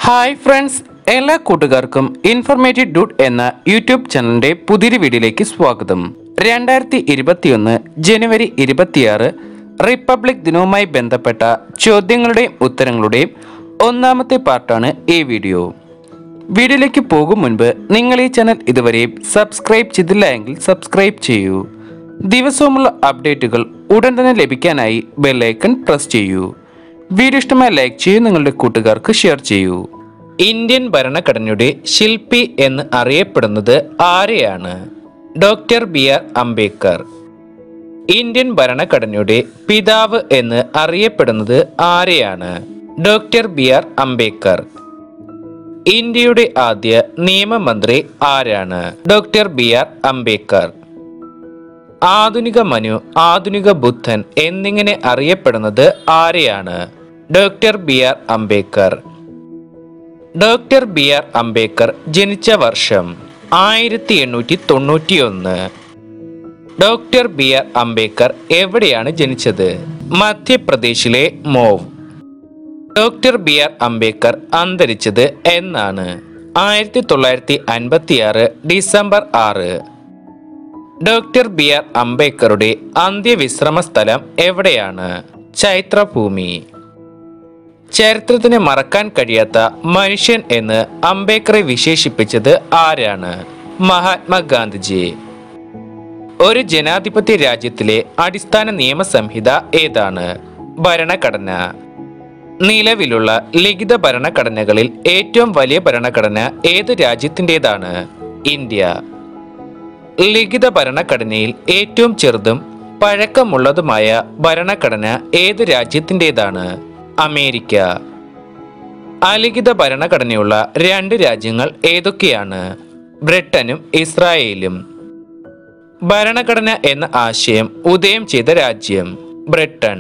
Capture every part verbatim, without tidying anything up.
Hi friends, എല്ലാ കൂട്ടുകാർക്കും informative ഡൂട്ട് എന്ന യൂട്യൂബ് ചാനലിൻ്റെ പുതിയൊരു വീഡിയോയിലേക്ക് സ്വാഗതം. രണ്ടായിരത്തി ഇരുപത്തിയൊന്ന് ജനുവരി ഇരുപത്തിയാറ് റിപ്പബ്ലിക് ദിനവുമായി ബന്ധപ്പെട്ട ചോദ്യങ്ങളുടെയും ഉത്തരങ്ങളുടെയും ഒന്നാമത്തെ പാർട്ടാണ് ഈ വീഡിയോ. വീഡിയോയിലേക്ക് പോകും മുൻപ് നിങ്ങൾ ഈ ചാനൽ ഇതുവരെ സബ്സ്ക്രൈബ് ചെയ്തില്ല എങ്കിൽ സബ്സ്ക്രൈബ് ചെയ്യൂ. ദിവസവുമുള്ള അപ്ഡേറ്റുകൾ ഉടൻ തന്നെ ലഭിക്കാനായി ബെല്ലൈക്കൺ പ്രസ് ചെയ്യൂ. വീഡിയോ ഇഷ്ടമായി ലൈക്ക് ചെയ്യൂ, നിങ്ങളുടെ കൂട്ടുകാർക്ക് ഷെയർ ചെയ്യൂ. ഇന്ത്യൻ ഭരണഘടനയുടെ ശില്പി എന്ന് അറിയപ്പെടുന്നത് ആരെയാണ്? Doctor B R Ambedkar. Indian ഭരണഘടനയുടെ പിതാവ് എന്ന് അറിയപ്പെടുന്നത് ആരെയാണ്? Doctor B R Ambedkar. ഇന്ത്യയുടെ ആദ്യ നിയമമന്ത്രി ആരാണ്? Doctor B R Ambedkar. ആധുനിക മനു, ആധുനിക ബുദ്ധൻ എന്നിങ്ങനെ അറിയപ്പെടുന്നത് ആരെയാണ്? Doctor B R Ambedkar. Doctor B R Ambedkar ജനിച്ച വർഷം ആയിരത്തി എണ്ണൂറ്റി തൊണ്ണൂറ്റി ഒന്ന്. ഡോക്ടർ ബി ആർ അംബേദ്കർ എവിടെയാണ് ജനിച്ചത്? മധ്യപ്രദേശിലെ Mhow. Doctor B R Ambedkar അന്തരിച്ചത് എന്നാണ്? ആയിരത്തി തൊള്ളായിരത്തി അൻപത്തി ആറ് ഡിസംബർ ആറ്. ഡോക്ടർ ബി ആർ അംബേദ്കറുടെ അന്ത്യവിശ്രമ സ്ഥലം എവിടെയാണ്? ചൈത്രഭൂമി. ചരിത്രത്തിന് മറക്കാൻ കഴിയാത്ത മനുഷ്യൻ എന്ന് അംബേദ്കറെ വിശേഷിപ്പിച്ചത് ആരാണ്? മഹാത്മാഗാന്ധിജി. ഒരു ജനാധിപത്യ രാജ്യത്തിലെ അടിസ്ഥാന നിയമസംഹിത ഏതാണ്? ഭരണഘടന. നിലവിലുള്ള ലിഖിത ഭരണഘടനകളിൽ ഏറ്റവും വലിയ ഭരണഘടന ഏത് രാജ്യത്തിൻ്റെതാണ്? ഇന്ത്യ. ലിഖിത ഭരണഘടനയിൽ ഏറ്റവും ചെറുതും പഴക്കമുള്ളതുമായ ഭരണഘടന ഏത് രാജ്യത്തിൻ്റെതാണ്? അമേരിക്ക. അലിഖിത ഭരണഘടനയുള്ള രണ്ട് രാജ്യങ്ങൾ ഏതൊക്കെയാണ്? ബ്രിട്ടനും ഇസ്രായേലും. ഭരണഘടന എന്ന ആശയം ഉദയം ചെയ്ത രാജ്യം? ബ്രിട്ടൻ.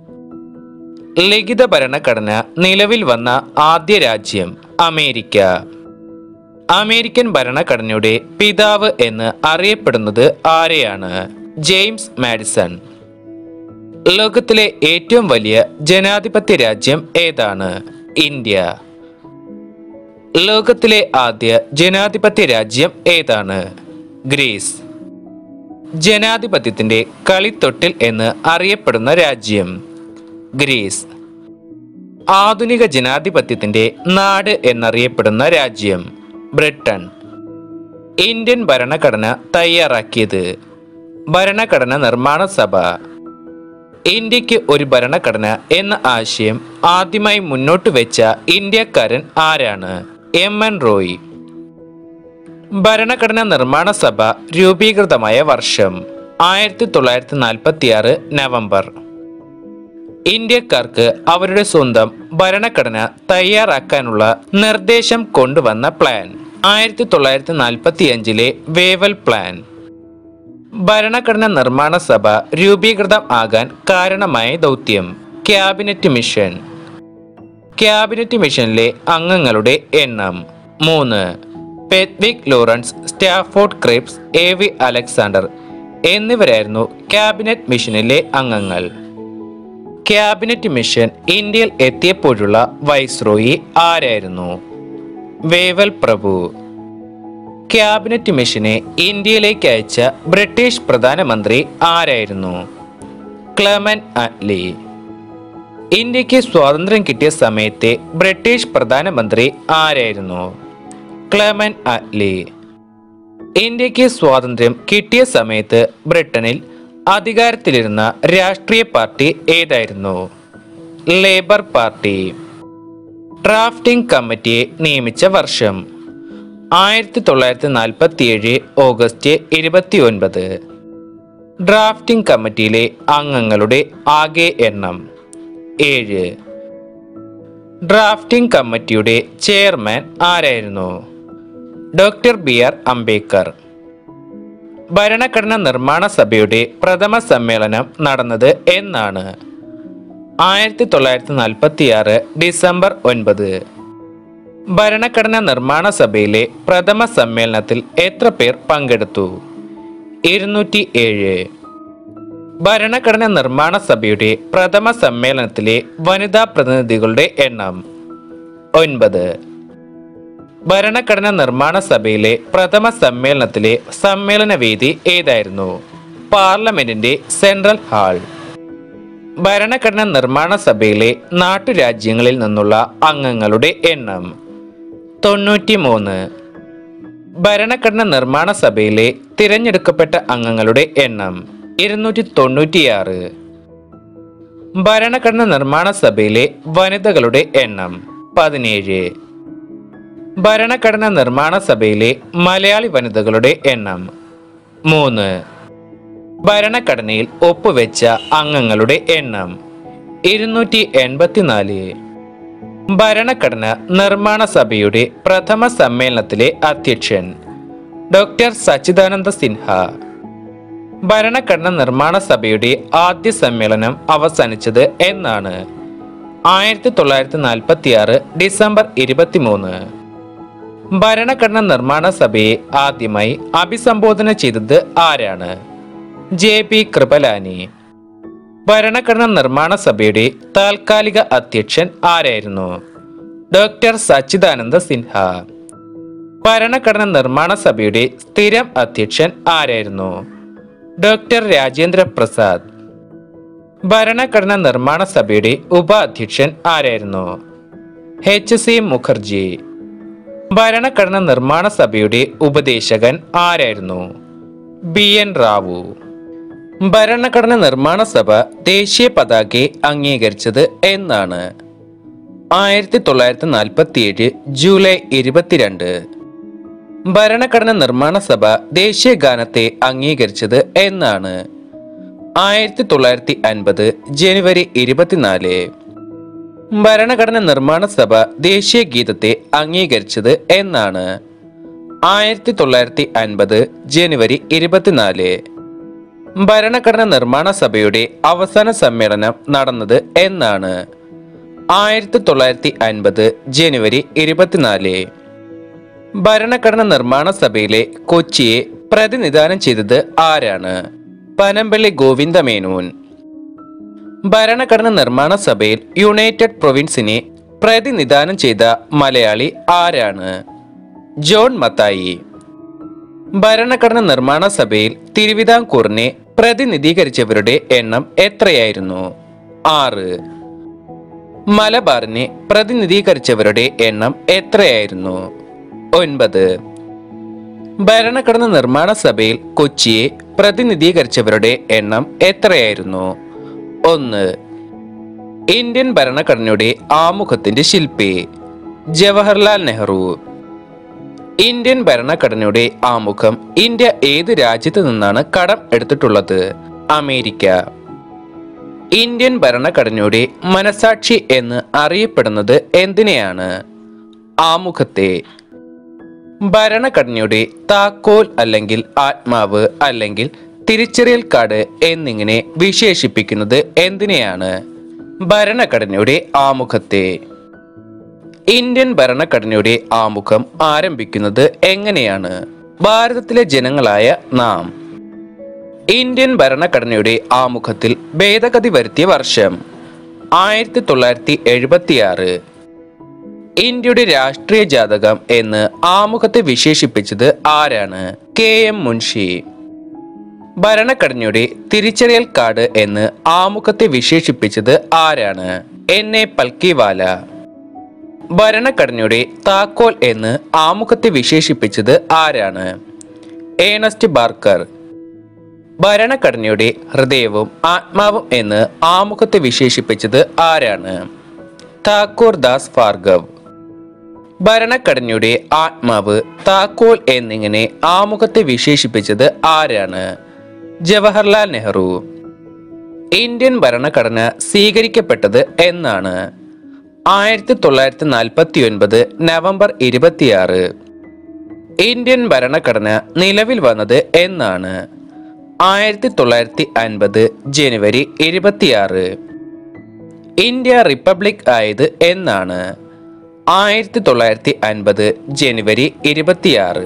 ലിഖിത ഭരണഘടന നിലവിൽ വന്ന ആദ്യ രാജ്യം? അമേരിക്ക. അമേരിക്കൻ ഭരണഘടനയുടെ പിതാവ് എന്ന് അറിയപ്പെടുന്നത് ആരെയാണ്? James Madison. ലോകത്തിലെ ഏറ്റവും വലിയ ജനാധിപത്യ രാജ്യം ഏതാണ്? ഇന്ത്യ. ലോകത്തിലെ ആദ്യ ജനാധിപത്യ രാജ്യം ഏതാണ്? ഗ്രീസ്. ജനാധിപത്യത്തിന്റെ കളിത്തൊട്ടിൽ എന്ന് അറിയപ്പെടുന്ന രാജ്യം? ഗ്രീസ്. ആധുനിക ജനാധിപത്യത്തിന്റെ നാട് എന്നറിയപ്പെടുന്ന രാജ്യം? ബ്രിട്ടൻ. ഇന്ത്യൻ ഭരണഘടന തയ്യാറാക്കിയത്? ഭരണഘടന നിർമ്മാണ സഭ. ഇന്ത്യക്ക് ഒരു ഭരണഘടന എന്ന ആശയം ആദ്യമായി മുന്നോട്ട് വെച്ച ഇന്ത്യക്കാരൻ ആരാണ്? M N Roy. ഭരണഘടനാ നിർമ്മാണ സഭ രൂപീകൃതമായ വർഷം? ആയിരത്തി തൊള്ളായിരത്തി നാൽപ്പത്തി ആറ് നവംബർ. ഇന്ത്യക്കാർക്ക് അവരുടെ സ്വന്തം ഭരണഘടന തയ്യാറാക്കാനുള്ള നിർദ്ദേശം കൊണ്ടുവന്ന പ്ലാൻ? ആയിരത്തി തൊള്ളായിരത്തി നാൽപ്പത്തി അഞ്ചിലെ വേവൽ പ്ലാൻ. ഭരണഘടനാ നിർമ്മാണ സഭ രൂപീകൃതം ആകാൻ കാരണമായ ദൗത്യം? Cabinet mission. ക്യാബിനറ്റ് മിഷനിലെ അംഗങ്ങളുടെ എണ്ണം? മൂന്ന്. Pethick Lawrence, Stafford Cripps, A V Alexander എന്നിവരായിരുന്നു ക്യാബിനറ്റ് മിഷനിലെ അംഗങ്ങൾ. ക്യാബിനറ്റ് മിഷൻ ഇന്ത്യയിൽ എത്തിയപ്പോഴുള്ള വൈസ്രോയി ആരായിരുന്നു? വേവൽ പ്രഭു. ക്യാബിനറ്റ് മിഷനെ ഇന്ത്യയിലേക്ക് അയച്ച ബ്രിട്ടീഷ് പ്രധാനമന്ത്രി ആരായിരുന്നു? Clement Attlee. ഇന്ത്യക്ക് സ്വാതന്ത്ര്യം കിട്ടിയ സമയത്തെ ബ്രിട്ടീഷ് പ്രധാനമന്ത്രി ആരായിരുന്നു? Clement Attlee. ഇന്ത്യക്ക് സ്വാതന്ത്ര്യം കിട്ടിയ സമയത്ത് ബ്രിട്ടനിൽ അധികാരത്തിലിരുന്ന രാഷ്ട്രീയ പാർട്ടി ഏതായിരുന്നു? Labour party. ഡ്രാഫ്റ്റിംഗ് കമ്മിറ്റിയെ നിയമിച്ച വർഷം? ആയിരത്തി തൊള്ളായിരത്തി നാൽപ്പത്തി ഏഴ് ഓഗസ്റ്റ് ഇരുപത്തി ഒൻപത്. ഡ്രാഫ്റ്റിംഗ് കമ്മിറ്റിയിലെ അംഗങ്ങളുടെ ആകെ എണ്ണം? ഏഴ്. ഡ്രാഫ്റ്റിംഗ് കമ്മിറ്റിയുടെ ചെയർമാൻ ആരായിരുന്നു? Doctor B R Ambedkar. ഭരണഘടനാ നിർമ്മാണ സഭയുടെ പ്രഥമ സമ്മേളനം നടന്നത് എന്നാണ്? ആയിരത്തി തൊള്ളായിരത്തി നാൽപ്പത്തി ആറ് ഡിസംബർ ഒൻപത്. ഭരണഘടനാ നിർമ്മാണ സഭയിലെ പ്രഥമ സമ്മേളനത്തിൽ എത്ര പേർ പങ്കെടുത്തു? ഇരുന്നൂറ്റി ഏഴ്. ഭരണഘടനാ നിർമ്മാണ സഭയുടെ പ്രഥമ സമ്മേളനത്തിലെ വനിതാ പ്രതിനിധികളുടെ എണ്ണം? ഒൻപത്. ഭരണഘടനാ നിർമ്മാണ സഭയിലെ പ്രഥമ സമ്മേളനത്തിലെ സമ്മേളന വേദി ഏതായിരുന്നു? പാർലമെന്റിന്റെ സെൻട്രൽ ഹാൾ. ഭരണഘടനാ നിർമ്മാണ സഭയിലെ നാട്ടുരാജ്യങ്ങളിൽ നിന്നുള്ള അംഗങ്ങളുടെ എണ്ണം തൊണ്ണൂറ്റി മൂന്ന്. ഭരണഘടനാ നിർമ്മാണ സഭയിലെ തിരഞ്ഞെടുക്കപ്പെട്ട അംഗങ്ങളുടെ എണ്ണം ഇരുന്നൂറ്റി തൊണ്ണൂറ്റിയാറ്. ഭരണഘടനാ നിർമ്മാണ സഭയിലെ വനിതകളുടെ എണ്ണം പതിനേഴ്. ഭരണഘടനാ നിർമ്മാണ സഭയിലെ മലയാളി വനിതകളുടെ എണ്ണം മൂന്ന്. ഭരണഘടനയിൽ ഒപ്പുവെച്ച അംഗങ്ങളുടെ എണ്ണം ഇരുന്നൂറ്റി എൺപത്തിനാല്. ഭരണഘടന നിർമ്മാണ സഭയുടെ പ്രഥമ സമ്മേളനത്തിലെ അധ്യക്ഷൻ ഡോക്ടർ സച്ചിദാനന്ദ സിൻഹ. ഭരണഘടന നിർമ്മാണ സഭയുടെ ആദ്യ സമ്മേളനം അവസാനിച്ചത് എന്നാണ്? ആയിരത്തി തൊള്ളായിരത്തി നാൽപ്പത്തി ആറ് ഡിസംബർ ഇരുപത്തിമൂന്ന്. ഭരണഘടന നിർമ്മാണ സഭയെ ആദ്യമായി അഭിസംബോധന ചെയ്തത് ആരാണ്? J P Kripalani. ഭരണഘടനാ നിർമ്മാണ സഭയുടെ താൽക്കാലിക അധ്യക്ഷൻ ആരായിരുന്നു? ഡോക്ടർ സച്ചിദാനന്ദ സിൻഹ. ഭരണഘടനാ നിർമ്മാണ സഭയുടെ സ്ഥിരം അധ്യക്ഷൻ ആരായിരുന്നു? ഡോക്ടർ രാജേന്ദ്ര പ്രസാദ്. ഭരണഘടനാ നിർമ്മാണ സഭയുടെ ഉപാധ്യക്ഷൻ ആരായിരുന്നു? H C Mukherjee. ഭരണഘടനാ നിർമ്മാണ സഭയുടെ ഉപദേശകൻ ആരായിരുന്നു? B N Rau. ഭരണഘടനാ നിർമ്മാണ സഭ ദേശീയ പതാകയെ അംഗീകരിച്ചത് എന്നാണ്? ആയിരത്തി തൊള്ളായിരത്തി നാൽപ്പത്തി ഏഴ് ജൂലൈ ഇരുപത്തിരണ്ട്. ഭരണഘടനാ നിർമ്മാണ സഭ ദേശീയ ഗാനത്തെ അംഗീകരിച്ചത് എന്നാണ്? ആയിരത്തി തൊള്ളായിരത്തി അൻപത് ജനുവരി ഇരുപത്തിനാല്. ഭരണഘടനാ നിർമ്മാണ സഭ ദേശീയ ഗീതത്തെ അംഗീകരിച്ചത് എന്നാണ്? ആയിരത്തി തൊള്ളായിരത്തി അൻപത് ജനുവരി ഇരുപത്തിനാല്. ഭരണഘടനാ നിർമ്മാണ സഭയുടെ അവസാന സമ്മേളനം നടന്നത് എന്നാണ്? ആയിരത്തി തൊള്ളായിരത്തി അൻപത് ജനുവരി ഇരുപത്തിനാല്. ഭരണഘടനാ നിർമ്മാണ സഭയിലെ കൊച്ചിയെ പ്രതിനിധാനം ചെയ്തത് ആരാണ്? പനമ്പള്ളി ഗോവിന്ദ മേനോൻ. ഭരണഘടനാ നിർമ്മാണ സഭയിൽ യുണൈറ്റഡ് പ്രൊവിൻസിനെ പ്രതിനിധാനം ചെയ്ത മലയാളി ആരാണ്? ജോൺ മത്തായി. ഭരണഘടനാ നിർമ്മാണ സഭയിൽ തിരുവിതാംകൂറിനെ പ്രതിനിധീകരിച്ചവരുടെ എണ്ണം എത്രയായിരുന്നു? ആറ്. മലബാറിനെ പ്രതിനിധീകരിച്ചവരുടെ എണ്ണം എത്രയായിരുന്നു? ഒൻപത്. ഭരണഘടനാ നിർമ്മാണ സഭയിൽ കൊച്ചിയെ പ്രതിനിധീകരിച്ചവരുടെ എണ്ണം എത്രയായിരുന്നു? ഒന്ന്. ഇന്ത്യൻ ഭരണഘടനയുടെ ആമുഖത്തിന്റെ ശില്പി ജവഹർലാൽ നെഹ്റു. ഇന്ത്യൻ ഭരണഘടനയുടെ ആമുഖം ഇന്ത്യ ഏത് രാജ്യത്ത് നിന്നാണ് കടം എടുത്തിട്ടുള്ളത്? അമേരിക്ക. ഇന്ത്യൻ ഭരണഘടനയുടെ മനസാക്ഷി എന്ന് അറിയപ്പെടുന്നത് എന്തിനെയാണ്? ആമുഖത്തെ. ഭരണഘടനയുടെ താക്കോൽ അല്ലെങ്കിൽ ആത്മാവ് അല്ലെങ്കിൽ തിരിച്ചറിയൽ കാർഡ് എന്നിങ്ങനെ വിശേഷിപ്പിക്കുന്നത് എന്തിനെയാണ്? ഭരണഘടനയുടെ ആമുഖത്തെ. ഇന്ത്യൻ ഭരണഘടനയുടെ ആമുഖം ആരംഭിക്കുന്നത് എങ്ങനെയാണ്? ഭാരതത്തിലെ ജനങ്ങളായ നാം. ഇന്ത്യൻ ഭരണഘടനയുടെ ആമുഖത്തിൽ ഭേദഗതി വരുത്തിയ വർഷം ആയിരത്തി തൊള്ളായിരത്തി എഴുപത്തി ആറ്. ഇന്ത്യയുടെ രാഷ്ട്രീയ ജാതകം എന്ന് ആമുഖത്തെ വിശേഷിപ്പിച്ചത് ആരാണ്? K M Munshi. ഭരണഘടനയുടെ തിരിച്ചറിയൽ കാർഡ് എന്ന് ആമുഖത്തെ വിശേഷിപ്പിച്ചത് ആരാണ്? N A Palkhivala. ഭരണഘടനയുടെ താക്കോൽ എന്ന് ആമുഖത്തെ വിശേഷിപ്പിച്ചത് ആരാണ്? Ernest Barker. ഭരണഘടനയുടെ ഹൃദയവും ആത്മാവും എന്ന് ആമുഖത്തെ വിശേഷിപ്പിച്ചത് ആരാണ്? താക്കൂർ ദാസ് ഭാർഗവ്. ഭരണഘടനയുടെ ആത്മാവ്, താക്കോൽ എന്നിങ്ങനെ ആമുഖത്തെ വിശേഷിപ്പിച്ചത് ആരാണ്? ജവഹർലാൽ നെഹ്റു. ഇന്ത്യൻ ഭരണഘടന സ്വീകരിക്കപ്പെട്ടത് എന്നാണ്? ആയിരത്തി തൊള്ളായിരത്തി നാൽപ്പത്തി ഒൻപത് നവംബർ ഇരുപത്തിയാറ്. ഇന്ത്യൻ ഭരണഘടന നിലവിൽ വന്നത് എന്നാണ്? ആയിരത്തി തൊള്ളായിരത്തി അൻപത് ജനുവരി ഇരുപത്തിയാറ്. ഇന്ത്യ റിപ്പബ്ലിക് ആയത് എന്നാണ്? ആയിരത്തി തൊള്ളായിരത്തി അൻപത് ജനുവരി ഇരുപത്തിയാറ്.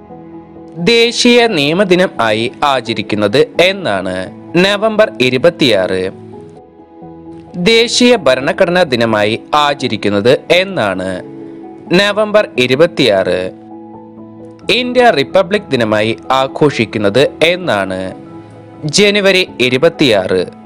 ദേശീയ നിയമദിനം ആയി ആചരിക്കുന്നത് എന്നാണ്? നവംബർ ഇരുപത്തിയാറ്. ദേശീയ ഭരണഘടനാ ദിനമായി ആചരിക്കുന്നത് എന്നാണ്? നവംബർ ഇരുപത്തിയാറ്. ഇന്ത്യ റിപ്പബ്ലിക് ദിനമായി ആഘോഷിക്കുന്നത് എന്നാണ്? ജനുവരി ഇരുപത്തിയാറ്.